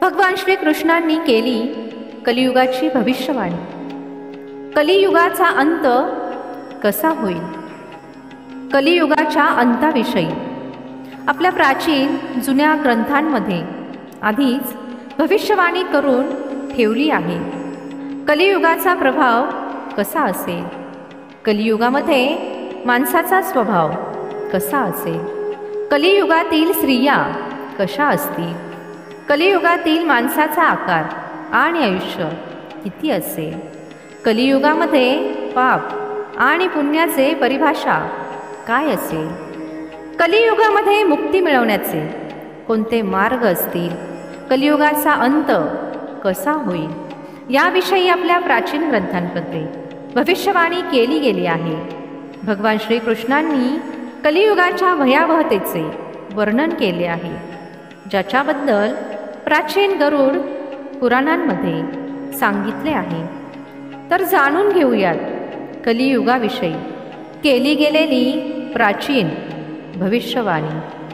भगवान श्रीकृष्णांनी केली कलियुगाची भविष्यवाणी। कलियुगाचा अंत कसा होईल? कलियुगाच्या अंताविषयी आपल्या प्राचीन जुन्या ग्रंथांमध्ये आधीच भविष्यवाणी करून ठेवली आहे। कलियुगाचा प्रभाव कसा असेल? कलियुगामध्ये माणसाचा स्वभाव कसा असेल? कलियुगातील स्त्रिया कशा असतील? कलियुगातील माणसाचा आकार आणि आयुष्य किती असेल? कलियुगामध्ये पाप आणि पुण्याचे परिभाषा काय असेल? कलियुगामध्ये मुक्ती मिळवण्याचे कोणते मार्ग असतील? कलियुगाचा अंत कसा होईल याविषयी आपल्या प्राचीन ग्रंथांमध्ये भविष्यवाणी केली गेली आहे। भगवान श्रीकृष्णांनी कलियुगाच्या भयावहतेचे वर्णन केले आहे, ज्याच्याबद्दल प्राचीन गरुड पुराणांमध्ये सांगितले आहे। तर जाणून घेऊयात कलियुगाविषयी केली गेलेली प्राचीन भविष्यवाणी।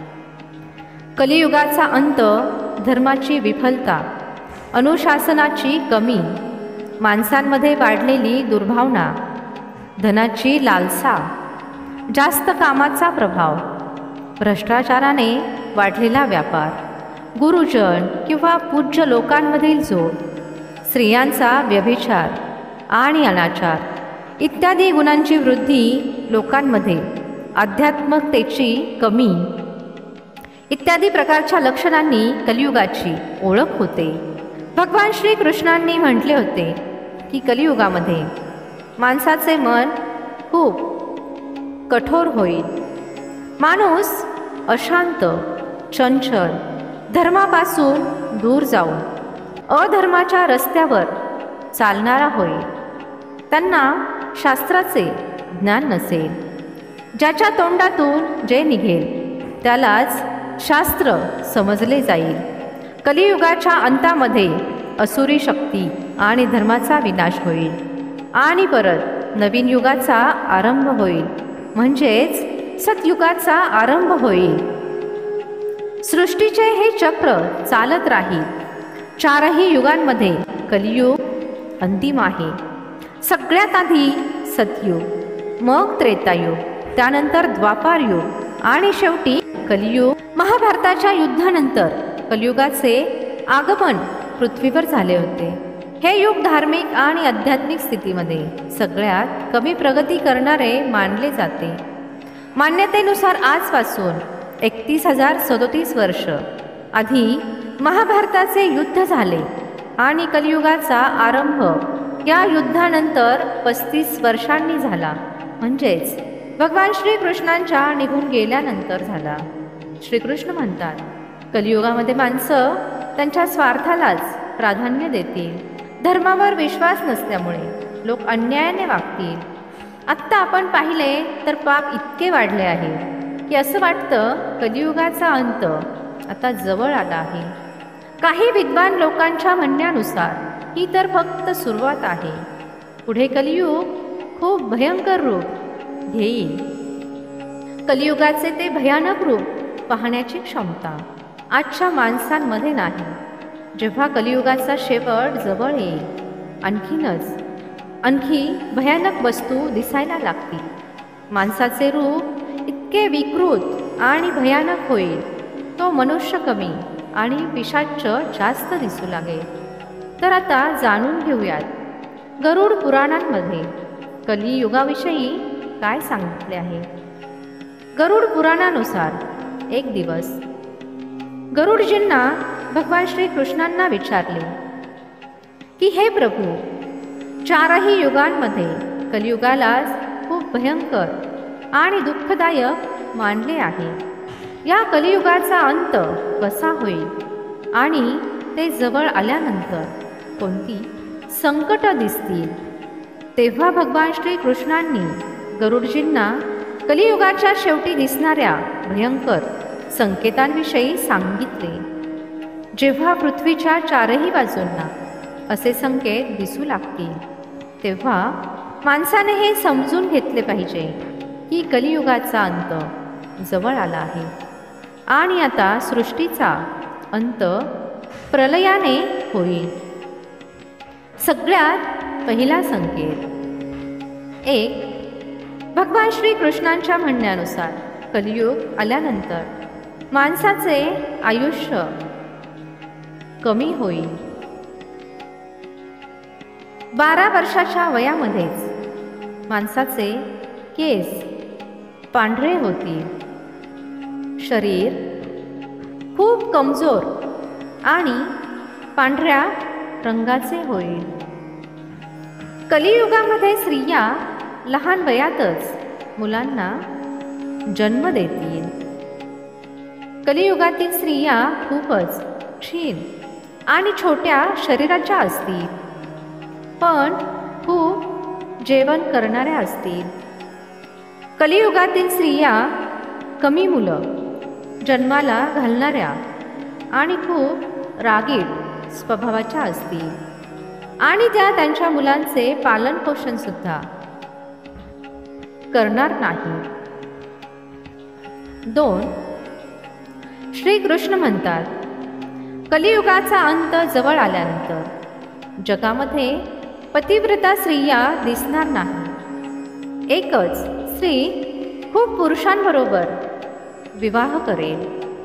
कलियुगाचा अंत धर्माची विफलता, अनुशासनाची कमी, माणसांमध्ये वाढलेली दुर्भावना, धनाची लालसा, जास्त कामाचा प्रभाव, भ्रष्टाचाराने वाढलेला व्यापार, गुरुजन किंवा पूज्य लोकांमधील जोड, स्त्रियांचा व्यभिचार आणि अनाचार इत्यादी गुणांची वृद्धी, लोकांमध्ये आध्यात्मिकतेची कमी इत्यादी प्रकारच्या लक्षणांनी कलियुगाची ओळख होते। भगवान श्रीकृष्णांनी म्हटले होते की कलियुगामध्ये माणसाचे मन खूप कठोर होईल। माणूस अशांत, चंचल, धर्मापासून दूर जाऊन अधर्माच्या रस्त्यावर चालणारा होईल। त्यांना शास्त्राचे ज्ञान नसेल। ज्याच्या तोंडातून जे निघेल त्यालाच शास्त्र समजले जाईल। कलियुगाच्या अंतामध्ये असुरी शक्ती आणि धर्माचा विनाश होईल आणि परत नवीन युगाचा आरंभ होईल, म्हणजेच सतयुगाचा आरंभ होईल। सृष्टीचे हे चक्र चालत राहील। चारही युगांमध्ये कलियुग अंतिम आहे। सगळ्यात आधी सतयुग, मग त्रेतायुग, त्यानंतर द्वापार युग आणि शेवटी कलियुग। महाभारताच्या युद्धानंतर कलियुगाचे आगमन पृथ्वीवर झाले होते। हे युग धार्मिक आणि आध्यात्मिक स्थितीमध्ये सगळ्यात कमी प्रगती करणारे मानले जाते। मान्यतेनुसार आजपासून 31,037 वर्ष आधी महाभारताचे युद्ध झाले आणि कलियुगाचा आरंभ या युद्धानंतर 35 वर्षांनी झाला, म्हणजेच भगवान श्रीकृष्णांच्या निघून गेल्यानंतर झाला। श्रीकृष्ण म्हणतात, कलियुगामध्ये माणसं त्यांच्या स्वार्थालाच प्राधान्य देतील। धर्मावर विश्वास नसल्यामुळे लोक अन्यायाने वागतील। आत्ता आपण पाहिले तर पाप इतके वाढले आहे की असं वाटतं कलियुगाचा अंत आता जवळ आला आहे। काही विद्वान लोकांच्या म्हणण्यानुसार ही तर फक्त सुरुवात आहे। पुढे कलियुग खूप भयंकर रूप घेईल। कलियुगाचे ते भयानक रूप पाहण्याची क्षमता आजच्या माणसांमध्ये नाही। जेव्हा कलियुगाचा शेवट जवळ येईल, आणखी भयानक वस्तू दिसायला लागतील। माणसाचे रूप इतके विकृत आणि भयानक होईल, तो मनुष्य कमी आणि पिशाच्च जास्त दिसू लागेल। तर आता जाणून घेऊयात गरुड पुराणांमध्ये कलियुगाविषयी काय सांगितले आहे। गरुड पुराणानुसार एक दिवस गरुडजींना भगवान श्रीकृष्णांना विचारले की हे प्रभू, चारही युगांमध्ये कलियुगालाच खूप भयंकर आणि दुःखदायक मानले आहे। या कलियुगाचा अंत कसा होईल आणि ते जवळ आल्यानंतर कोणती संकट दिसतील? तेव्हा भगवान श्रीकृष्णांनी गरुडजींना कलियुगाच्या शेवटी दिसणाऱ्या भयंकर संकेतांविषयी सांगितले। जेव्हा पृथ्वीच्या चारही बाजूंना असे संकेत दिसू लागतील, तेव्हा माणसाने हे समजून घेतले पाहिजे की कलियुगाचा अंत जवळ आला आहे आणि आता सृष्टीचा अंत प्रलयाने होईल. सगळ्यात पहिला संकेत. 1. भगवान श्रीकृष्णांच्या म्हणण्यानुसार कलियुग आल्यानंतर माणसाचे आयुष्य कमी होईल. 12 वर्षाच्या वयामध्येच माणसाचे केस पांढरे होतील. शरीर खूप कमजोर आणि पांढऱ्या रंगाचे होईल. कलियुगामध्ये स्त्रिया लहान वयातच मुलांना जन्म देतील. कलियुगातील स्त्रिया खूपच क्षीण आणि छोट्या शरीराच्या असतील, पण खूप जेवण करणाऱ्या असतील. कलियुगातील स्त्रिया कमी मुलं जन्माला घालणाऱ्या आणि खूप रागीट स्वभावाच्या असतील आणि त्या त्यांच्या मुलांचे पालनपोषण सुद्धा करणार नाही. 2. श्रीकृष्ण म्हणतात, कलियुगाचा अंत जवळ आल्यानंतर जगामध्ये पतिव्रता स्त्रिया दिसणार नाही. एकच स्त्री खूप पुरुषांबरोबर विवाह करेल.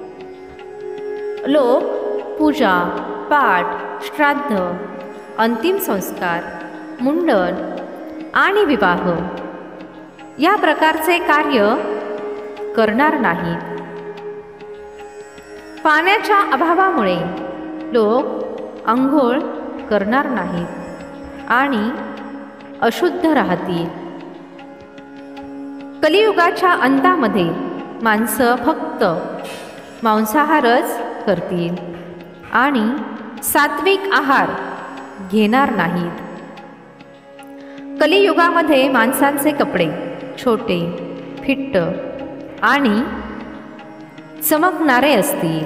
लोक पूजा, पाठ, श्राद्ध, अंतिम संस्कार, मुंडन आणि विवाह या प्रकारचे कार्य करणार नाहीत. पाण्याच्या अभावामुळे लोक आंघोळ करणार नाहीत आणि अशुद्ध राहतील. कलियुगाच्या अंतामध्ये माणसं फक्त मांसाहारच करतील आणि सात्विक आहार घेणार नाहीत. कलियुगामध्ये माणसांचे कपडे छोटे, फिट्ट आणि चमकणारे असतील.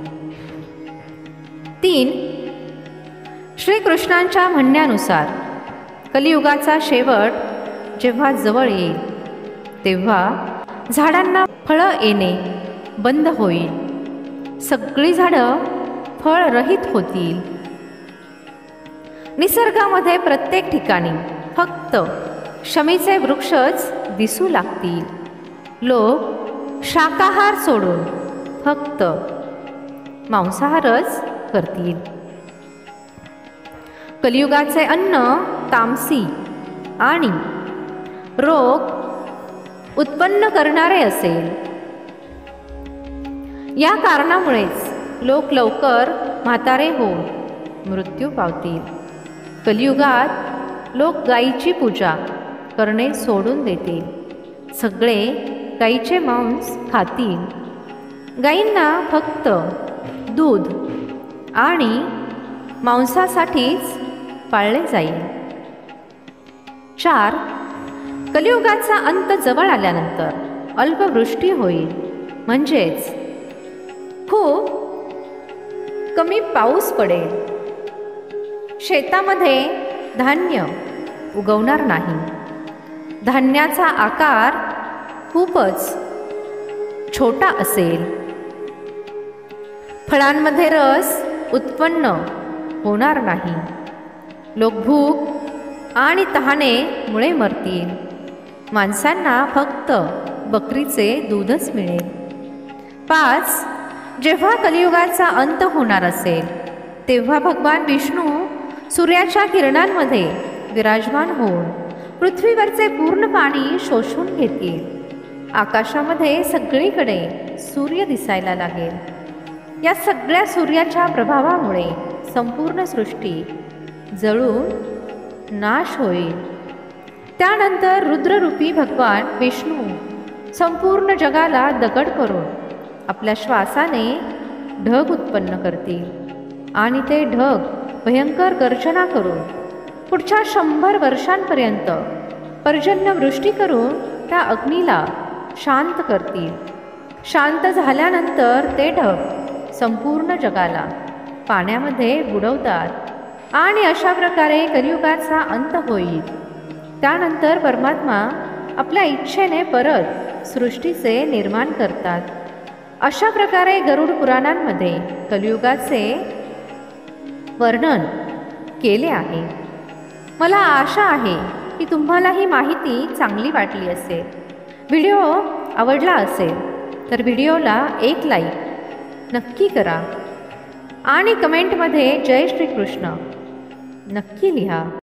3. श्रीकृष्णांच्या म्हणण्यानुसार कलियुगाचा शेवट जेव्हा जवळ येईल तेव्हा झाडांना फळं येणे बंद होईल. सगळी झाडं फळरहित होतील. निसर्गामध्ये प्रत्येक ठिकाणी फक्त शमीचे वृक्षच दिसू लागतील. लोक शाकाहार सोडून फक्त मांसाहारच करतील. कलियुगाचे अन्न तामसी आणि रोग उत्पन्न करणारे असेल. या कारणामुळेच लोक लवकर म्हातारे होऊन मृत्यू पावतील. कलियुगात लोक गायीची पूजा करणे सोडून देतील. सगळे गायीचे मांस खातील. गायींना फक्त दूध आणि मांसासाठीच पाळले जाईल. 4. कलियुगाचा अंत जवळ आल्यानंतर अल्पवृष्टी होईल, म्हणजेच खूप कमी पाऊस पडेल. शेतामध्ये धान्य उगवणार नाही. धान्याचा आकार खूपच छोटा असेल. फळांमध्ये रस उत्पन्न होणार नाही. लोक भूक आणि तहानेमुळे मरतील. माणसांना फक्त बकरीचे दूधच मिळेल. 5. जेव्हा कलियुगाचा अंत होणार असेल तेव्हा भगवान विष्णू सूर्याच्या किरणांमध्ये विराजमान होऊन पृथ्वीवरचे पूर्ण पाणी शोषून घेतील. आकाशामध्ये सगळीकडे सूर्य दिसायला लागेल. या सगळ्या सूर्याच्या प्रभावामुळे संपूर्ण सृष्टी जळून नाश होईल. त्यानंतर रुद्ररूपी भगवान विष्णू संपूर्ण जगाला दगड करून आपल्या श्वासाने ढग उत्पन्न करतील आणि ते ढग भयंकर गर्जना करून पुढच्या 100 वर्षांपर्यंत पर्जन्यवृष्टी करून त्या अग्नीला शांत करतील. शांत झाल्यानंतर ते ढग संपूर्ण जगाला पाण्यामध्ये बुडवतात आणि अशा प्रकारे कलियुगाचा अंत होईल. त्यानंतर परमात्मा आपल्या इच्छेने परत सृष्टीचे निर्माण करतात. अशा प्रकारे गरुड पुराणांमध्ये कलियुगाचे वर्णन केले आहे. मला आशा आहे की तुम्हाला ही माहिती चांगली वाटली असेल. व्हिडिओ आवडला असेल तर व्हिडिओला एक लाईक नक्की करा आणि कमेंटमध्ये जय श्रीकृष्ण नक्की लिहा.